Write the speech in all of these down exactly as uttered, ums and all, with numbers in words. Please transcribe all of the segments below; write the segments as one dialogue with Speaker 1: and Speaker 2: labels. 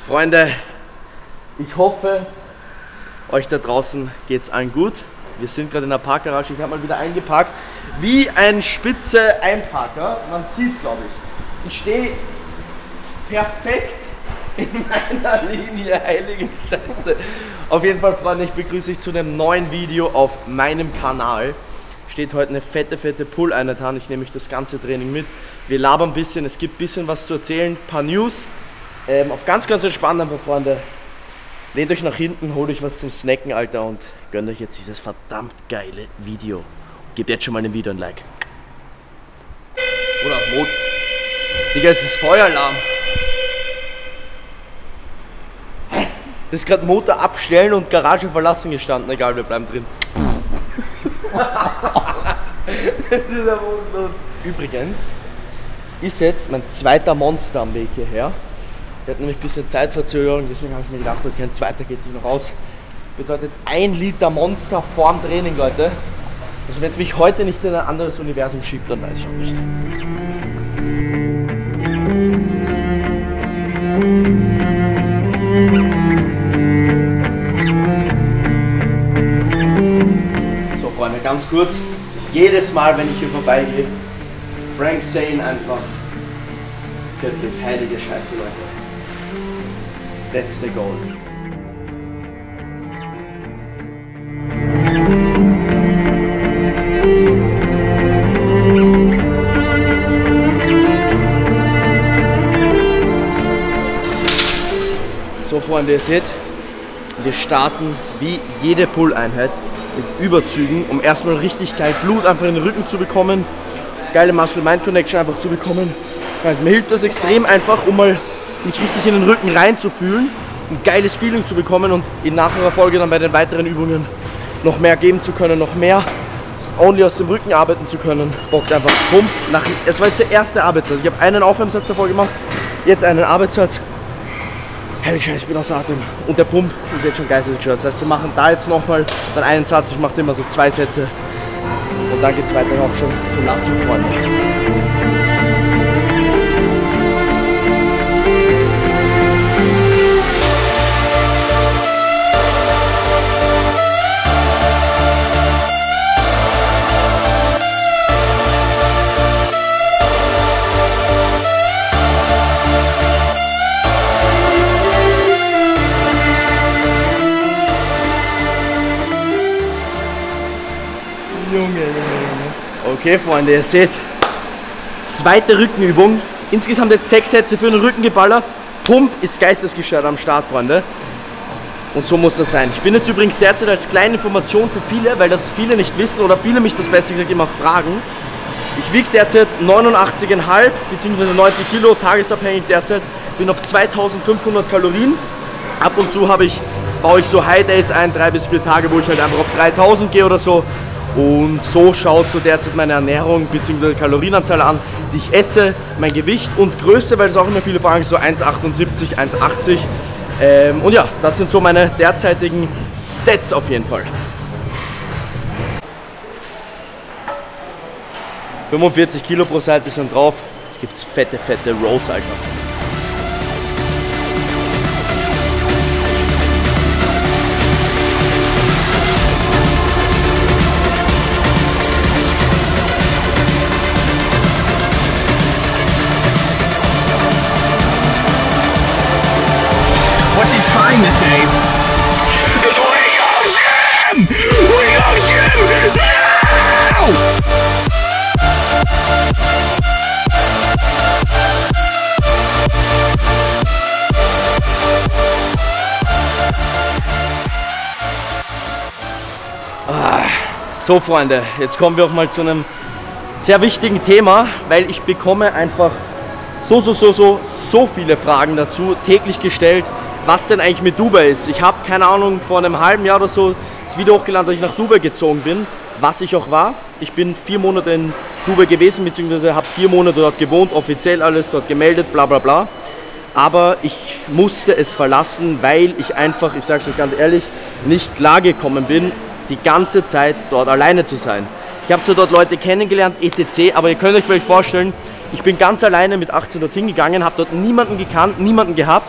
Speaker 1: Freunde, ich hoffe, euch da draußen geht es allen gut. Wir sind gerade in der Parkgarage, ich habe mal wieder eingeparkt, wie ein spitze Einparker. Man sieht, glaube ich, ich stehe perfekt in meiner Linie, heilige Scheiße. Auf jeden Fall, Freunde, ich begrüße euch zu einem neuen Video auf meinem Kanal. Steht heute eine fette, fette Pull-Einheit an. Ich nehme euch das ganze Training mit. Wir labern ein bisschen, es gibt ein bisschen was zu erzählen, ein paar News. Ähm, auf ganz, ganz entspannt einfach, Freunde. Lehnt euch nach hinten, holt euch was zum Snacken, Alter, und gönnt euch jetzt dieses verdammt geile Video. Gebt jetzt schon mal dem Video ein Like. Oder Mot. Digga, es ist Feueralarm. Hä? Das ist gerade Motor abstellen und Garage verlassen gestanden. Egal, wir bleiben drin. Das ist ja bodenlos. Übrigens, es ist jetzt mein zweiter Monster am Weg hierher. Wir hatten nämlich ein bisschen Zeitverzögerung, deswegen habe ich mir gedacht, okay, ein zweiter geht sich noch aus. Bedeutet ein Liter Monster vorm Training, Leute. Also wenn es mich heute nicht in ein anderes Universum schiebt, dann weiß ich auch nicht. So, Freunde, ganz kurz. Jedes Mal, wenn ich hier vorbeigehe, Frank Zane einfach. Göttlich, heilige Scheiße, Leute. That's the goal. So, Freunde, ihr seht, wir starten wie jede Pull-Einheit mit Überzügen, um erstmal richtig geil Blut einfach in den Rücken zu bekommen, geile Muscle-Mind-Connection einfach zu bekommen. Also, mir hilft das extrem einfach, um mal mich richtig in den Rücken reinzufühlen, ein geiles Feeling zu bekommen und in nachher Folge dann bei den weiteren Übungen noch mehr geben zu können, noch mehr only aus dem Rücken arbeiten zu können. Bockt einfach Pump. Nach, es war jetzt der erste Arbeitssatz. Ich habe einen Aufwärmsatz davor gemacht, jetzt einen Arbeitssatz. Heilig Scheiße, ich bin außer Atem. Und der Pump ist jetzt schon geisteskrank. Das heißt, wir machen da jetzt nochmal dann einen Satz. Ich mache immer so zwei Sätze. Und dann geht es weiter auch schon zum Nachzug, Freunde. Okay, Freunde, ihr seht, zweite Rückenübung, insgesamt jetzt sechs Sätze für den Rücken geballert. Pump ist geistesgestört am Start, Freunde. Und so muss das sein. Ich bin jetzt übrigens derzeit als kleine Information für viele, weil das viele nicht wissen oder viele mich das besser gesagt immer fragen. Ich wiege derzeit neunundachtzig Komma fünf bzw. neunzig Kilo, tagesabhängig derzeit, bin auf zweitausendfünfhundert Kalorien. Ab und zu habe ich, baue ich so High Days ein, drei bis vier Tage, wo ich halt einfach auf dreitausend gehe oder so. Und so schaut so derzeit meine Ernährung bzw. Kalorienanzahl an, die ich esse, mein Gewicht und Größe, weil es auch immer viele fragen, so eins Komma achtundsiebzig, eins Komma achtzig. Ähm, und ja, das sind so meine derzeitigen Stats auf jeden Fall. fünfundvierzig Kilo pro Seite sind drauf. Jetzt gibt es fette, fette Rows, Alter.
Speaker 2: What she's trying to say is we are Jim! We are Jim! Now!
Speaker 1: Ah, so, Freunde, jetzt kommen wir auch mal zu einem sehr wichtigen Thema, weil ich bekomme einfach so, so, so, so, so viele Fragen dazu, täglich gestellt, was denn eigentlich mit Dubai ist. Ich habe, keine Ahnung, vor einem halben Jahr oder so das Video hochgeladen, dass ich nach Dubai gezogen bin, was ich auch war. Ich bin vier Monate in Dubai gewesen, beziehungsweise habe vier Monate dort gewohnt, offiziell alles dort gemeldet, bla bla bla. Aber ich musste es verlassen, weil ich einfach, ich sage es euch ganz ehrlich, nicht klargekommen bin, die ganze Zeit dort alleine zu sein. Ich habe zwar dort Leute kennengelernt, et cetera, aber ihr könnt euch vielleicht vorstellen, ich bin ganz alleine mit achtzehn dort hingegangen, habe dort niemanden gekannt, niemanden gehabt.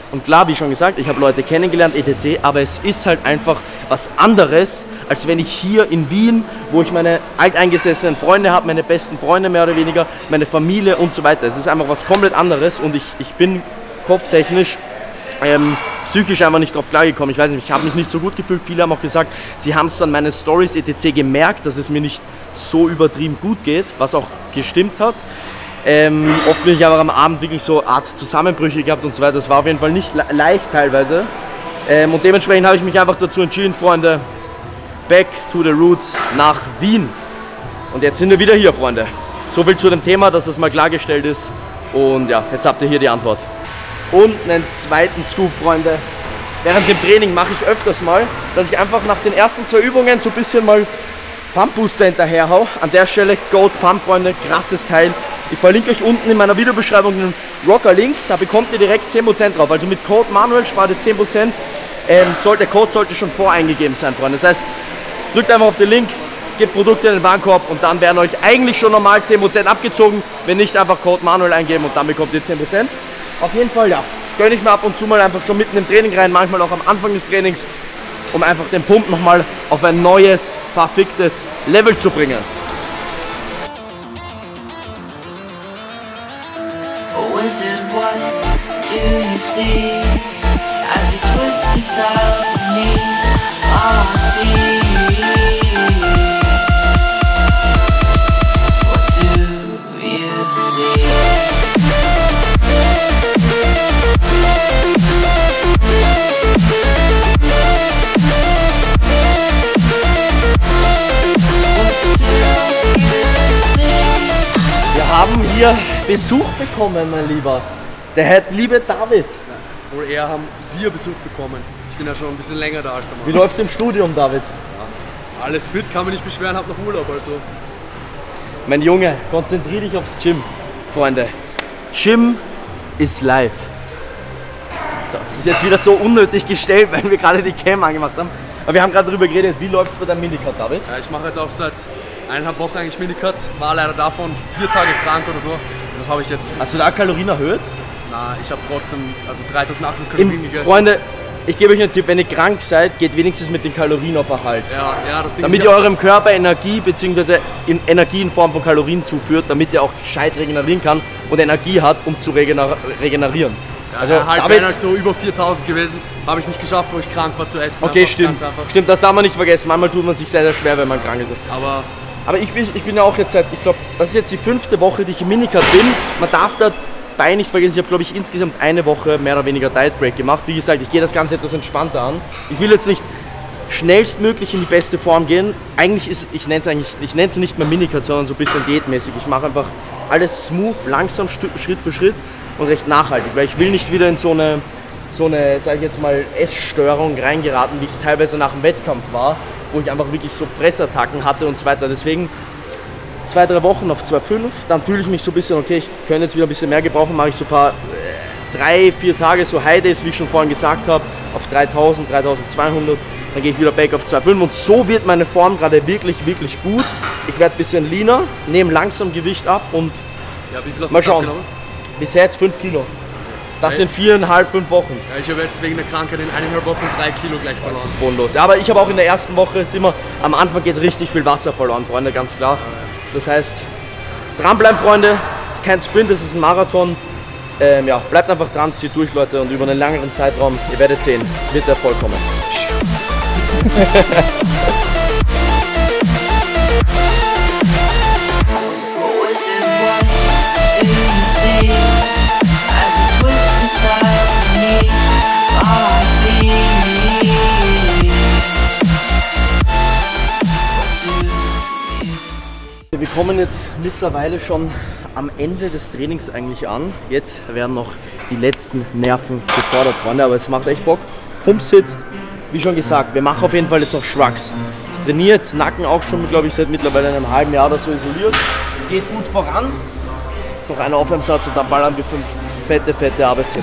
Speaker 1: Und klar, wie schon gesagt, ich habe Leute kennengelernt, et cetera, aber es ist halt einfach was anderes, als wenn ich hier in Wien, wo ich meine alteingesessenen Freunde habe, meine besten Freunde mehr oder weniger, meine Familie und so weiter. Es ist einfach was komplett anderes und ich, ich bin kopftechnisch, ähm, psychisch einfach nicht drauf klargekommen. Ich weiß nicht, ich habe mich nicht so gut gefühlt. Viele haben auch gesagt, sie haben es an meinen Stories et cetera gemerkt, dass es mir nicht so übertrieben gut geht, was auch gestimmt hat. Ähm, oft bin ich aber am Abend wirklich so Art Zusammenbrüche gehabt und so weiter. Das war auf jeden Fall nicht le leicht teilweise. Ähm, und dementsprechend habe ich mich einfach dazu entschieden, Freunde, back to the roots nach Wien. Und jetzt sind wir wieder hier, Freunde. So viel zu dem Thema, dass das mal klargestellt ist. Und ja, jetzt habt ihr hier die Antwort. Und einen zweiten Scoop, Freunde. Während dem Training mache ich öfters mal, dass ich einfach nach den ersten zwei Übungen so ein bisschen mal Pump Booster hinterher hau. An der Stelle Goat Pump, Freunde, krasses Teil. Ich verlinke euch unten in meiner Videobeschreibung den Rocker-Link, da bekommt ihr direkt zehn Prozent drauf. Also mit Code Manuel spart ihr zehn Prozent. Ähm, soll, der Code sollte schon voreingegeben sein, Freunde. Das heißt, drückt einfach auf den Link, gebt Produkte in den Warenkorb und dann werden euch eigentlich schon normal zehn Prozent abgezogen. Wenn nicht, einfach Code Manuel eingeben und dann bekommt ihr zehn Prozent. Auf jeden Fall, ja, gönne ich mir ab und zu mal einfach schon mitten im Training rein, manchmal auch am Anfang des Trainings, um einfach den Pump nochmal auf ein neues, verficktes Level zu bringen.
Speaker 3: Wizard, what do you see as you twist the tiles beneath our feet? What do you see?
Speaker 1: Wir haben hier Besuch bekommen, mein Lieber. Der Herr, liebe David.
Speaker 4: Ja, wohl eher haben wir Besuch bekommen. Ich bin ja schon ein bisschen länger da als der Mann.
Speaker 1: Wie läuft es im Studium, David?
Speaker 4: Ja, alles fit, kann mich nicht beschweren, hab noch Urlaub, also.
Speaker 1: Mein Junge, konzentrier dich aufs Gym, Freunde. Gym ist live. Das ist jetzt wieder so unnötig gestellt, weil wir gerade die Cam angemacht haben. Aber wir haben gerade darüber geredet, wie läuft es bei deinem Minicut, David?
Speaker 4: Ja, ich mache jetzt auch seit eineinhalb Wochen eigentlich Minicut. War leider davon vier Tage krank oder so. Das habe ich jetzt.
Speaker 1: Hast du da Kalorien erhöht?
Speaker 4: Na, ich habe trotzdem also dreitausendachthundert Kalorien
Speaker 1: Im,
Speaker 4: gegessen.
Speaker 1: Freunde, ich gebe euch einen Tipp, wenn ihr krank seid, geht wenigstens mit den Kalorien auf Erhalt.
Speaker 4: Ja, ja, das Ding
Speaker 1: Damit
Speaker 4: ist,
Speaker 1: ihr eurem Körper Energie bzw. in Energie in Form von Kalorien zuführt, damit er auch gescheit regenerieren kann und Energie hat, um zu regener regenerieren.
Speaker 4: Ja,
Speaker 1: also
Speaker 4: der Erhalt
Speaker 1: David,
Speaker 4: wäre halt so über viertausend gewesen. Habe ich nicht geschafft, wo ich krank war zu essen.
Speaker 1: okay,
Speaker 4: Einfach,
Speaker 1: stimmt.
Speaker 4: ganz einfach.
Speaker 1: Stimmt, das darf man nicht vergessen. Manchmal tut man sich sehr, sehr schwer, wenn man krank ist.
Speaker 4: Aber
Speaker 1: Aber ich bin, ich bin ja auch jetzt seit, ich glaube, das ist jetzt die fünfte Woche, die ich im Minicut bin. Man darf dabei nicht vergessen, ich habe, glaube ich, insgesamt eine Woche mehr oder weniger Diet Break gemacht. Wie gesagt, ich gehe das Ganze etwas entspannter an. Ich will jetzt nicht schnellstmöglich in die beste Form gehen. Eigentlich ist, ich nenne es eigentlich, ich nenne es nicht mehr Minicut, sondern so ein bisschen diätmäßig. Ich mache einfach alles smooth, langsam, Schritt für Schritt und recht nachhaltig, weil ich will nicht wieder in so eine, so eine, sage ich jetzt mal, Essstörung reingeraten, wie es teilweise nach dem Wettkampf war, wo ich einfach wirklich so Fressattacken hatte und so weiter. Deswegen zwei, drei Wochen auf zwei Komma fünf, dann fühle ich mich so ein bisschen, okay, ich könnte jetzt wieder ein bisschen mehr gebrauchen, mache ich so ein paar, äh, drei, vier Tage so High Days, wie ich schon vorhin gesagt habe, auf dreitausend, dreitausendzweihundert, dann gehe ich wieder back auf zwei Komma fünf und so wird meine Form gerade wirklich, wirklich gut. Ich werde ein bisschen leaner, nehme langsam Gewicht ab und
Speaker 4: ja, wie viel hast
Speaker 1: mal
Speaker 4: du
Speaker 1: schauen.
Speaker 4: abgenommen?
Speaker 1: Bisher jetzt fünf Kilo. Das sind viereinhalb, fünf Wochen.
Speaker 4: Ja, ich habe jetzt wegen der Krankheit in eineinhalb Wochen drei Kilo gleich
Speaker 1: Das
Speaker 4: verloren.
Speaker 1: ist bodenlos. Ja, aber ich habe auch in der ersten Woche, ist immer, am Anfang geht richtig viel Wasser verloren, Freunde, ganz klar. Das heißt, dranbleiben, Freunde. Es ist kein Sprint, es ist ein Marathon. Ähm, ja, bleibt einfach dran, zieht durch, Leute, und über einen längeren Zeitraum, ihr werdet sehen, wird der Erfolg kommen. Wir kommen jetzt mittlerweile schon am Ende des Trainings eigentlich an. Jetzt werden noch die letzten Nerven gefordert, Freunde, aber es macht echt Bock. Pump sitzt, wie schon gesagt, wir machen auf jeden Fall jetzt noch Shrugs. Ich trainiere jetzt Nacken auch schon, glaube ich, seit mittlerweile einem halben Jahr oder so isoliert. Geht gut voran. Jetzt noch ein Aufwärmsatz und dann ballern wir fünf fette, fette Arbeitssätze.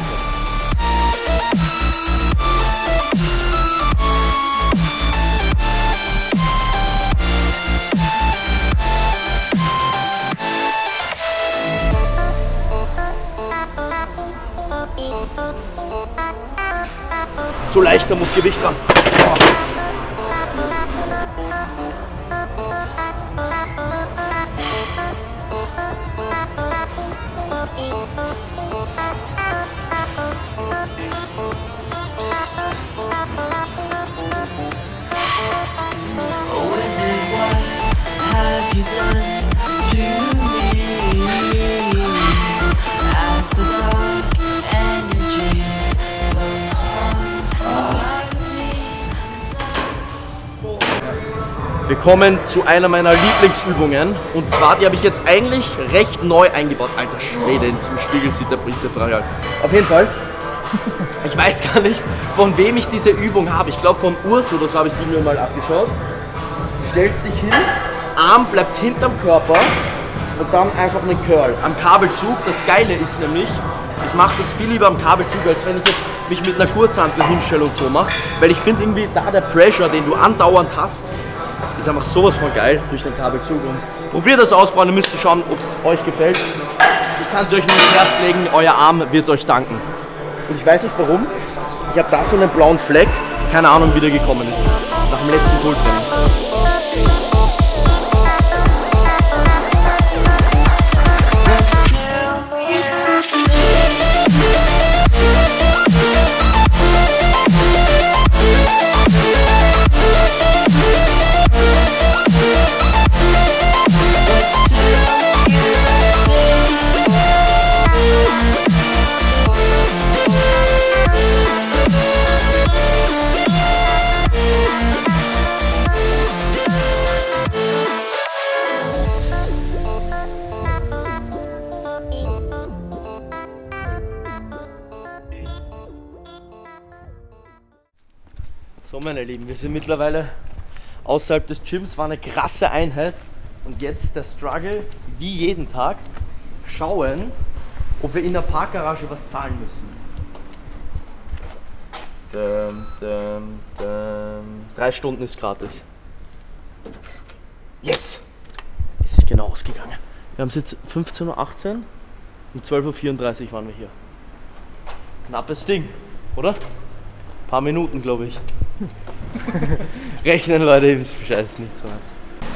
Speaker 3: We'll be right back.
Speaker 1: desto leichter muss Gewicht ran.
Speaker 3: Oh, is it what have you done to me? As the dark energy flows from inside of me.
Speaker 1: Wir kommen zu einer meiner Lieblingsübungen und zwar, die habe ich jetzt eigentlich recht neu eingebaut. Alter Schwede, in diesem Spiegel sieht der Prinzip brachial. Auf jeden Fall, ich weiß gar nicht, von wem ich diese Übung habe. Ich glaube von Urs oder so habe ich die mir mal abgeschaut. Du stellst dich hin, Arm bleibt hinterm Körper und dann einfach einen Curl am Kabelzug. Das Geile ist nämlich, ich mache das viel lieber am Kabelzug, als wenn ich jetzt mich mit einer Kurzhantel hinstelle und so mache, weil ich finde irgendwie da der Pressure, den du andauernd hast, ist einfach sowas von geil durch den Kabelzug. Und probiert das aus, Freunde, müsst ihr schauen, ob es euch gefällt. Ich kann es euch nur ins Herz legen, euer Arm wird euch danken. Und ich weiß nicht warum, ich habe da so einen blauen Fleck, keine Ahnung wie der gekommen ist, nach dem letzten Pultraining. So meine Lieben, wir sind mittlerweile außerhalb des Gyms, war eine krasse Einheit und jetzt der Struggle, wie jeden Tag, schauen, ob wir in der Parkgarage was zahlen müssen. Dum, dum, dum. Drei Stunden ist gratis. Yes! Ist sich genau ausgegangen. Wir haben es jetzt fünfzehn Uhr achtzehn, um zwölf Uhr vierunddreißig waren wir hier. Knappes Ding, oder? Ein paar Minuten, glaube ich. Rechnen, Leute, ihr wisst Bescheid, ist nicht so hart.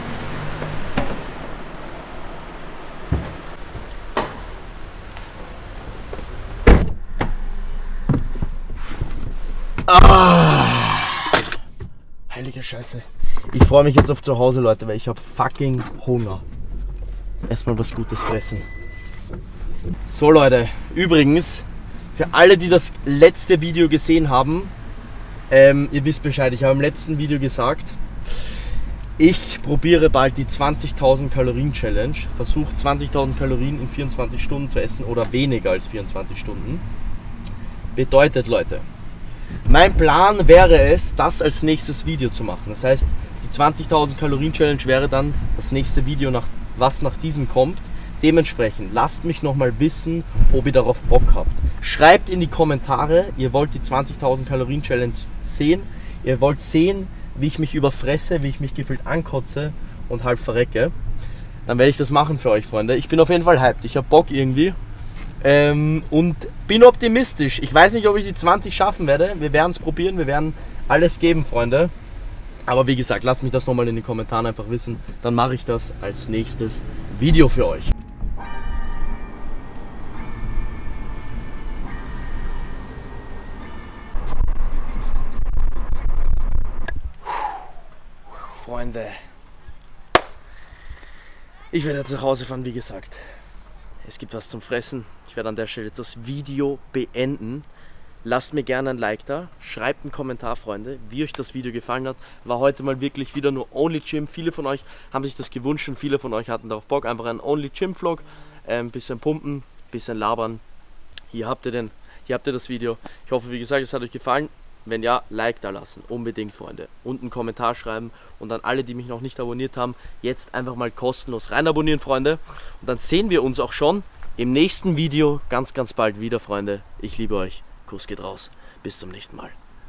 Speaker 1: Ah, heilige Scheiße. Ich freue mich jetzt auf zu Hause, Leute, weil ich habe fucking Hunger. Erstmal was Gutes fressen. So, Leute, übrigens, für alle, die das letzte Video gesehen haben, Ähm, ihr wisst Bescheid, ich habe im letzten Video gesagt, ich probiere bald die zwanzigtausend Kalorien Challenge, versuche zwanzigtausend Kalorien in vierundzwanzig Stunden zu essen oder weniger als vierundzwanzig Stunden. Bedeutet, Leute, mein Plan wäre es, das als nächstes Video zu machen. Das heißt, die zwanzigtausend Kalorien Challenge wäre dann das nächste Video, nach, was nach diesem kommt. Dementsprechend lasst mich nochmal wissen, ob ihr darauf Bock habt. Schreibt in die Kommentare, ihr wollt die zwanzigtausend Kalorien Challenge sehen. Ihr wollt sehen, wie ich mich überfresse, wie ich mich gefühlt ankotze und halb verrecke. Dann werde ich das machen für euch, Freunde. Ich bin auf jeden Fall hyped. Ich habe Bock irgendwie. Ähm, und bin optimistisch. Ich weiß nicht, ob ich die zwanzig schaffen werde. Wir werden es probieren. Wir werden alles geben, Freunde. Aber wie gesagt, lasst mich das nochmal in den Kommentaren einfach wissen. Dann mache ich das als nächstes Video für euch. Freunde, ich werde jetzt nach Hause fahren, wie gesagt. Es gibt was zum Fressen. Ich werde an der Stelle jetzt das Video beenden. Lasst mir gerne ein Like da, schreibt einen Kommentar, Freunde, wie euch das Video gefallen hat. War heute mal wirklich wieder nur Only Gym. Viele von euch haben sich das gewünscht und viele von euch hatten darauf Bock. Einfach ein Only Gym Vlog, ein ähm, bisschen pumpen, bisschen labern. Hier habt ihr den, hier habt ihr das Video. Ich hoffe, wie gesagt, es hat euch gefallen. Wenn ja, Like da lassen, unbedingt, Freunde. Und einen Kommentar schreiben und an alle, die mich noch nicht abonniert haben, jetzt einfach mal kostenlos rein abonnieren, Freunde. Und dann sehen wir uns auch schon im nächsten Video ganz, ganz bald wieder, Freunde. Ich liebe euch. Kuss geht raus. Bis zum nächsten Mal.